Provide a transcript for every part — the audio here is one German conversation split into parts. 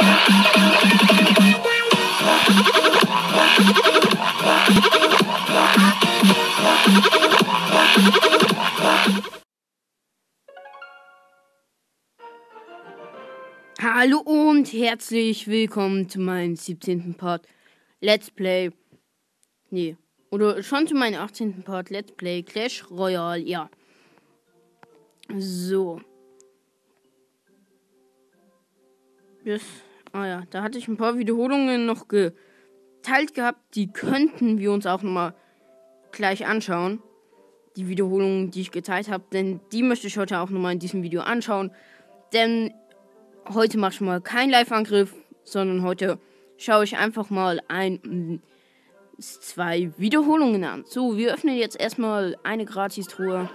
Hallo und herzlich willkommen zu meinem 17. Part Let's Play. Oder schon zu meinem 18. Part Let's Play Clash Royale, ja. So. Da hatte ich ein paar Wiederholungen noch geteilt gehabt. Die könnten wir uns auch nochmal gleich anschauen. Die Wiederholungen, die ich geteilt habe. Denn die möchte ich heute auch nochmal in diesem Video anschauen. Denn heute mache ich mal keinen Live-Angriff, sondern heute schaue ich einfach mal 2 Wiederholungen an. So, wir öffnen jetzt erstmal eine Gratis-Truhe.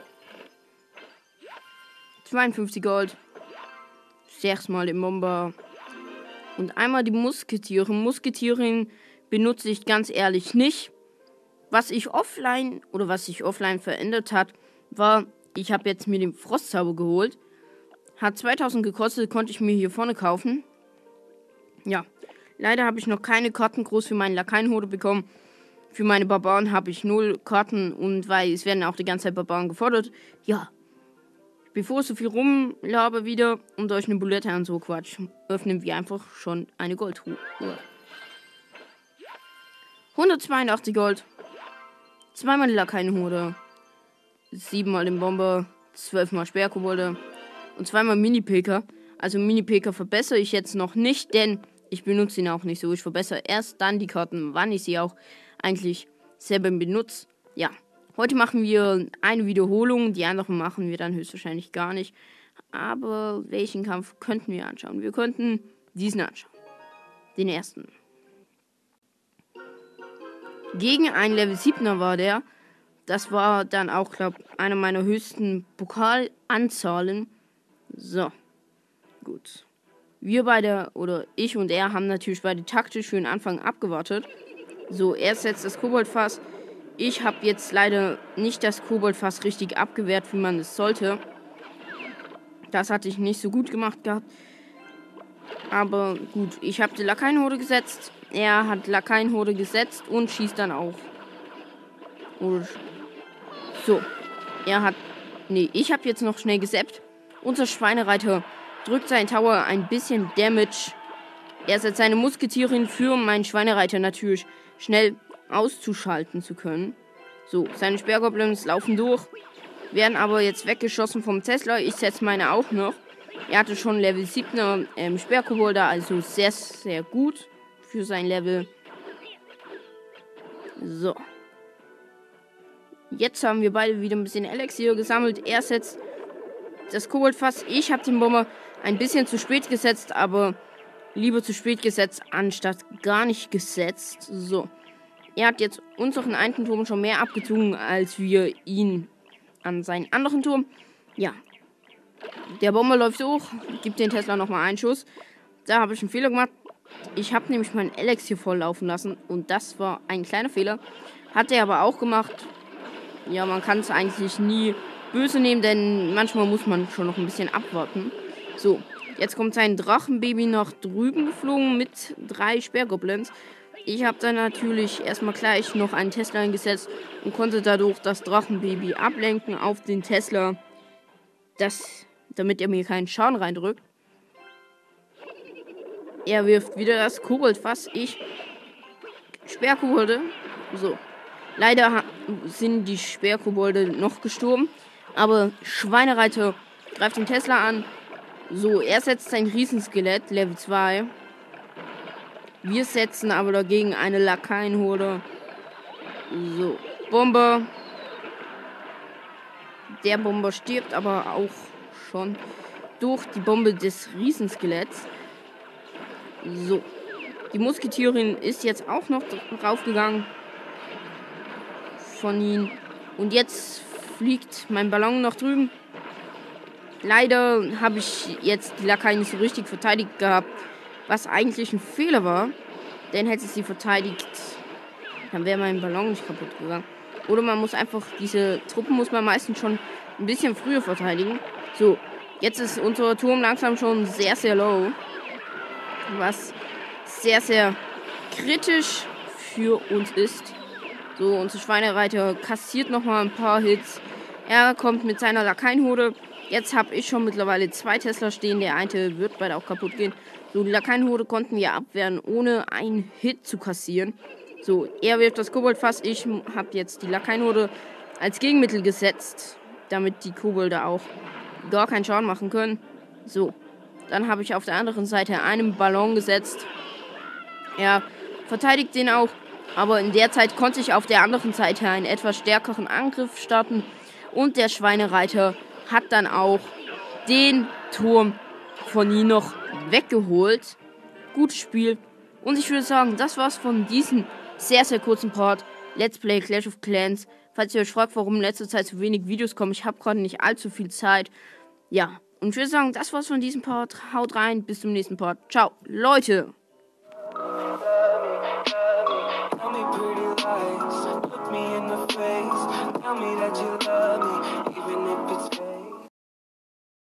52 Gold. 6 Mal den Bomber. Und einmal die Musketierin. Musketierin benutze ich ganz ehrlich nicht. Was sich offline verändert hat, war, ich habe jetzt mir den Frostzauber geholt. Hat 2000 gekostet, konnte ich mir hier vorne kaufen. Ja, leider habe ich noch keine Karten groß für meine Lakaienhorde bekommen. Für meine Barbaren habe ich 0 Karten und weil es werden auch die ganze Zeit Barbaren gefordert. Ja, bevor ich so viel rumlabe wieder und euch eine Bulette an so Quatsch, öffnen wir einfach schon eine Goldtruhe. 182 Gold. 2 Mal die Lakaienhorde. 7 Mal den Bomber. 12 Mal Sperrkobolde. Und 2 Mal Mini-Pilker. Also Mini-Pilker verbessere ich jetzt noch nicht, denn ich benutze ihn auch nicht so. Ich verbessere erst dann die Karten, wann ich sie auch eigentlich selber benutze. Ja, heute machen wir eine Wiederholung. Die anderen machen wir dann höchstwahrscheinlich gar nicht. Aber welchen Kampf könnten wir anschauen? Wir könnten diesen anschauen. Den ersten. Gegen einen Level 7er war der. Das war dann auch, glaube ich, einer meiner höchsten Pokalanzahlen. So, gut. Wir beide, oder ich und er, haben natürlich beide taktisch für den Anfang abgewartet. So, er setzt das Koboldfass. Ich habe jetzt leider nicht das Koboldfass richtig abgewehrt, wie man es sollte. Das hatte ich nicht so gut gemacht gehabt. Aber gut, ich habe die Lakaienhorde gesetzt. Er hat Lakaienhorde gesetzt und schießt dann auch. So, ich habe jetzt noch schnell gesappt. Unser Schweinereiter drückt seinen Tower ein bisschen Damage. Er setzt seine Musketierin für meinen Schweinereiter natürlich schnell auszuschalten zu können. So, seine Sperrgoblins laufen durch, werden aber jetzt weggeschossen vom Tesla. Ich setze meine auch noch. Er hatte schon Level 7er Sperrkobolde, also sehr, sehr gut für sein Level. So. Jetzt haben wir beide wieder ein bisschen Elixier gesammelt. Er setzt das Koboldfass. Ich habe den Bomber ein bisschen zu spät gesetzt, aber lieber zu spät gesetzt, anstatt gar nicht gesetzt. So. Er hat jetzt unseren einen Turm schon mehr abgezogen, als wir ihn an seinen anderen Turm. Ja. Der Bomber läuft hoch, gibt den Tesla nochmal einen Schuss. Da habe ich einen Fehler gemacht. Ich habe nämlich meinen Elixier voll laufen lassen und das war ein kleiner Fehler. Hat er aber auch gemacht. Ja, man kann es eigentlich nie böse nehmen, denn manchmal muss man schon noch ein bisschen abwarten. So, jetzt kommt sein Drachenbaby nach drüben geflogen mit 3 Sperrgoblins. Ich habe dann natürlich erstmal gleich noch einen Tesla eingesetzt und konnte dadurch das Drachenbaby ablenken auf den Tesla, damit er mir keinen Schaden reindrückt. Er wirft wieder das Koboldfass. Ich Sperrkobolde. So. Leider sind die Sperrkobolde noch gestorben. Aber Schweinereiter greift den Tesla an. So, er setzt sein Riesenskelett, Level 2. Wir setzen aber dagegen eine Lakaienhorde. So, Bomber. Der Bomber stirbt aber auch schon durch die Bombe des Riesenskeletts. So, die Musketierin ist jetzt auch noch draufgegangen von ihm. Und jetzt fliegt mein Ballon nach drüben. Leider habe ich jetzt die Lakaien nicht so richtig verteidigt gehabt, was eigentlich ein Fehler war. Denn hätte ich sie verteidigt, dann wäre mein Ballon nicht kaputt gegangen. Oder man muss einfach, diese Truppen muss man meistens schon ein bisschen früher verteidigen. So, jetzt ist unser Turm langsam schon sehr, sehr low. was sehr, sehr kritisch für uns ist. So, unser Schweinereiter kassiert nochmal ein paar Hits. Er kommt mit seiner Lakaienhorde. Jetzt habe ich schon mittlerweile 2 Tesla stehen. Der eine wird bald auch kaputt gehen. So, die Lakaienhorde konnten wir abwehren, ohne einen Hit zu kassieren. So, er wirft das Koboldfass. Ich habe jetzt die Lakaienhorde als Gegenmittel gesetzt, damit die Kobolde auch gar keinen Schaden machen können. So, dann habe ich auf der anderen Seite einen Ballon gesetzt. Er verteidigt den auch, aber in der Zeit konnte ich auf der anderen Seite einen etwas stärkeren Angriff starten und der Schweinereiter hat dann auch den Turm von ihm noch weggeholt. Gutes Spiel und ich würde sagen, das war's von diesem sehr, sehr kurzen Part Let's Play Clash of Clans. Falls ihr euch fragt, warum in letzter Zeit so wenig Videos kommen, ich habe gerade nicht allzu viel Zeit. Ja, und ich würde sagen, das war's von diesem Part. Haut rein, bis zum nächsten Part. Ciao, Leute! Tell me pretty lies, look me in the face, tell me that you love me.